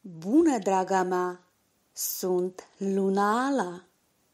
Bună, draga mea! Sunt Luna Ala.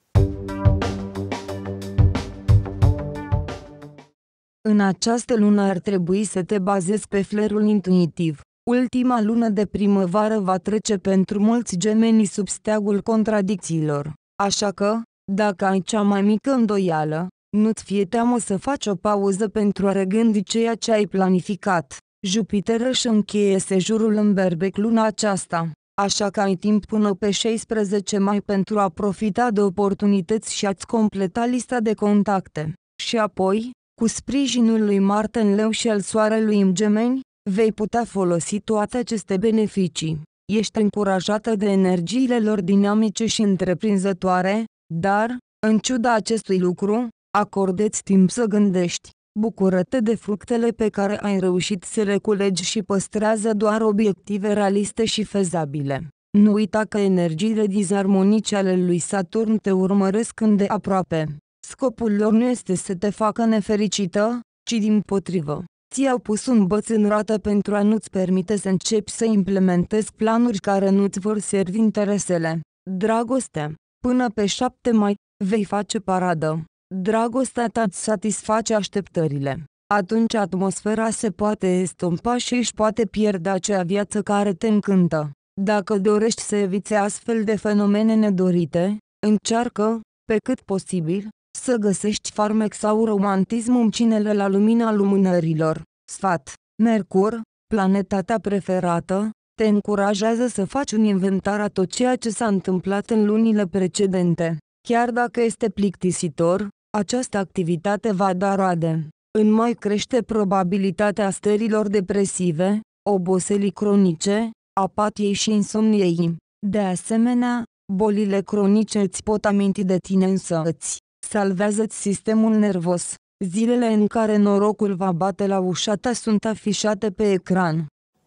În această lună ar trebui să te bazezi pe flerul intuitiv. Ultima lună de primăvară va trece pentru mulți gemeni sub steagul contradicțiilor. Așa că, dacă ai cea mai mică îndoială, nu-ți fie teamă să faci o pauză pentru a regândi ceea ce ai planificat. Jupiter își încheie sejurul în Berbec luna aceasta, așa că ai timp până pe 16 mai pentru a profita de oportunități și a-ți completa lista de contacte. Și apoi, cu sprijinul lui Marte în Leu și al Soarelui în Gemeni, vei putea folosi toate aceste beneficii. Ești încurajată de energiile lor dinamice și întreprinzătoare, dar, în ciuda acestui lucru, acordă-ți timp să gândești. Bucură-te de fructele pe care ai reușit să le culegi și păstrează doar obiective realiste și fezabile. Nu uita că energiile disarmonice ale lui Saturn te urmăresc îndeaproape. Scopul lor nu este să te facă nefericită, ci dimpotrivă. Ți-au pus un băț în roată pentru a nu-ți permite să începi să implementezi planuri care nu-ți vor servi interesele. Dragoste. Până pe 7 mai, vei face paradă. Dragostea ta îți satisface așteptările. Atunci atmosfera se poate estompa și își poate pierde acea viață care te încântă. Dacă dorești să eviți astfel de fenomene nedorite, încearcă, pe cât posibil, să găsești farmec sau romantism în cinele la lumina lumânărilor. Sfat. Mercur, planeta ta preferată, te încurajează să faci un inventar a tot ceea ce s-a întâmplat în lunile precedente. Chiar dacă este plictisitor, această activitate va da roade. În mai crește probabilitatea stărilor depresive, oboselii cronice, apatiei și insomniei. De asemenea, bolile cronice îți pot aminti de tine însă îți salvează-ți sistemul nervos. Zilele în care norocul va bate la ușa ta sunt afișate pe ecran.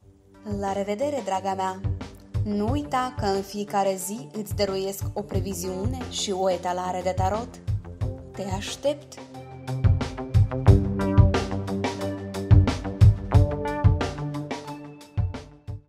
La revedere, draga mea! Nu uita că în fiecare zi îți dăruiesc o previziune și o etalare de tarot. Te aștept!